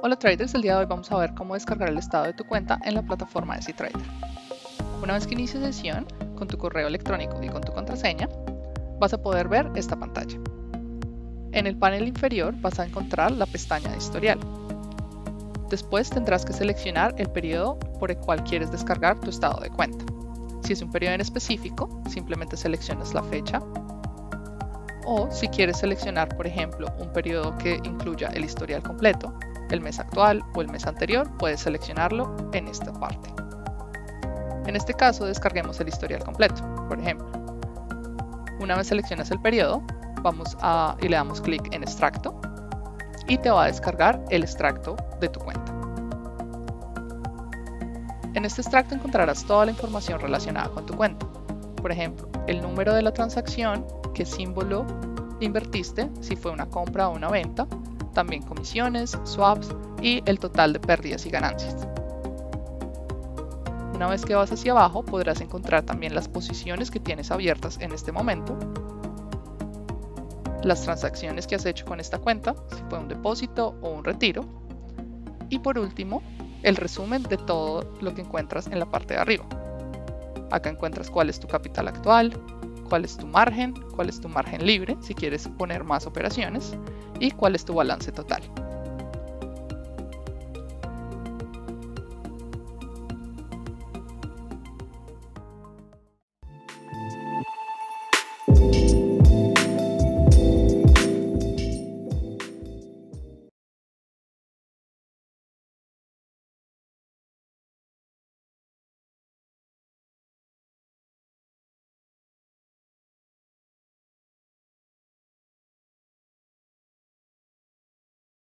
Hola traders, el día de hoy vamos a ver cómo descargar el estado de tu cuenta en la plataforma de cTrader. Una vez que inicies sesión, con tu correo electrónico y con tu contraseña, vas a poder ver esta pantalla. En el panel inferior vas a encontrar la pestaña de historial. Después tendrás que seleccionar el periodo por el cual quieres descargar tu estado de cuenta. Si es un periodo en específico, simplemente seleccionas la fecha. O si quieres seleccionar, por ejemplo, un periodo que incluya el historial completo, el mes actual o el mes anterior, puedes seleccionarlo en esta parte. En este caso, descarguemos el historial completo, por ejemplo. Una vez seleccionas el periodo, y le damos clic en extracto y te va a descargar el extracto de tu cuenta. En este extracto encontrarás toda la información relacionada con tu cuenta. Por ejemplo, el número de la transacción, qué símbolo invertiste, si fue una compra o una venta, también comisiones, swaps y el total de pérdidas y ganancias. Una vez que vas hacia abajo podrás encontrar también las posiciones que tienes abiertas en este momento, las transacciones que has hecho con esta cuenta, si fue un depósito o un retiro, y por último, el resumen de todo lo que encuentras en la parte de arriba. Acá encuentras cuál es tu capital actual, cuál es tu margen libre, si quieres poner más operaciones, y cuál es tu balance total.